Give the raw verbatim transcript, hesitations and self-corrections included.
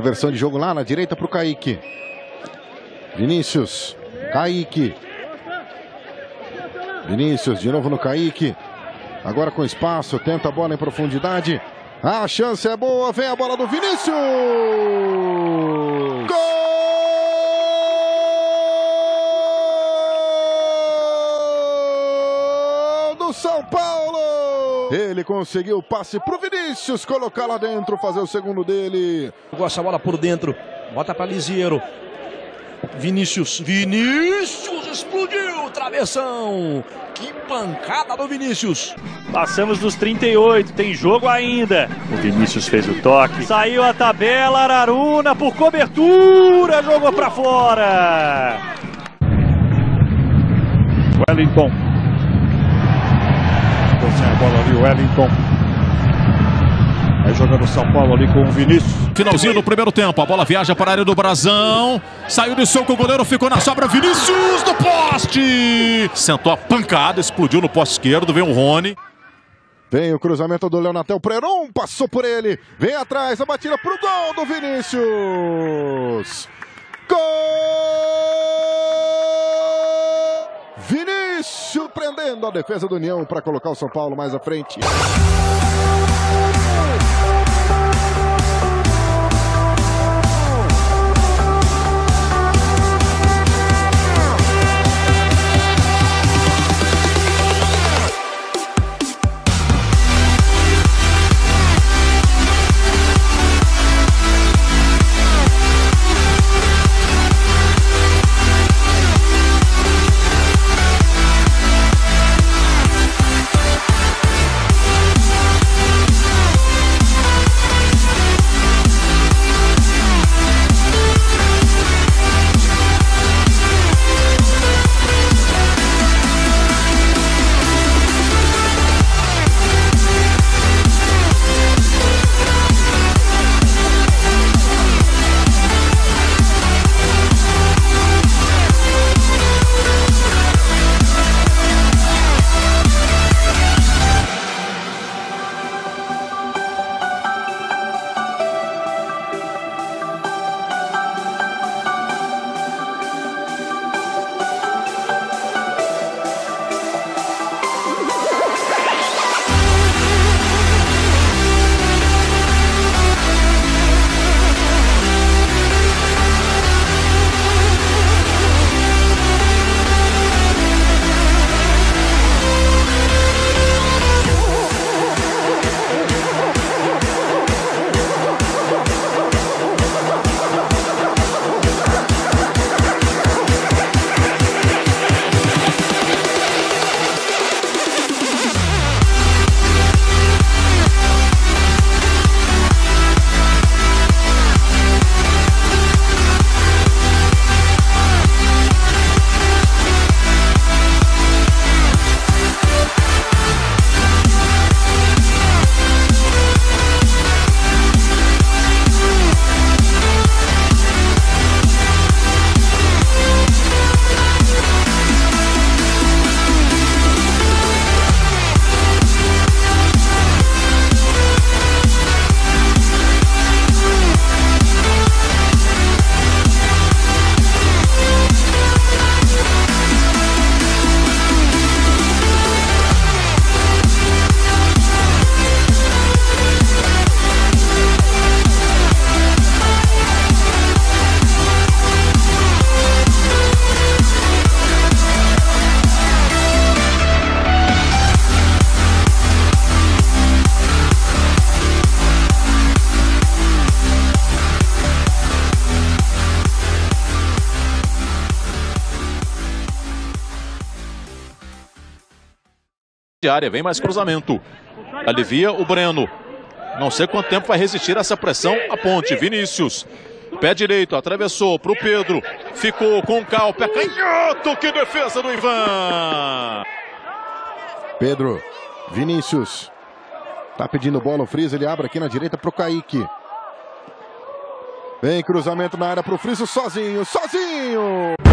Inversão de jogo lá na direita para o Kaique. Vinícius. Kaique. Vinícius de novo no Kaique. Agora com espaço, tenta a bola em profundidade. A chance é boa, vem a bola do Vinícius! Gol do São Paulo! Ele conseguiu o passe pro Vinícius, colocar lá dentro, fazer o segundo dele. Gosta a bola por dentro, bota para Liziero. Vinícius, Vinícius explodiu, travessão. Que pancada do Vinícius. Passamos dos trinta e oito, tem jogo ainda. O Vinícius fez o toque. Saiu a tabela, Araruna por cobertura, jogou pra fora. Wellington. Ficou sem a bola ali, o Wellington. Aí jogando o São Paulo ali com o Vinícius. Finalzinho do primeiro tempo, a bola viaja para a área do Brasão. Saiu de soco, o goleiro ficou na sobra. Vinícius do poste. Sentou a pancada, explodiu no poste esquerdo, vem o Rony. Vem o cruzamento do Leonatel Preron, passou por ele. Vem atrás, a batida pro gol do Vinícius. Gol! Vinícius prendendo a defesa do União para colocar o São Paulo mais à frente. Área, vem mais cruzamento. Alivia o Breno. Não sei quanto tempo vai resistir essa pressão a ponte. Vinícius. Pé direito, atravessou para o Pedro. Ficou com o Cal. Pé canhoto. Que defesa do Ivan. Pedro. Vinícius. Tá pedindo bola o Friso. Ele abre aqui na direita para o Kaique. Vem cruzamento na área para o Friso sozinho. Sozinho.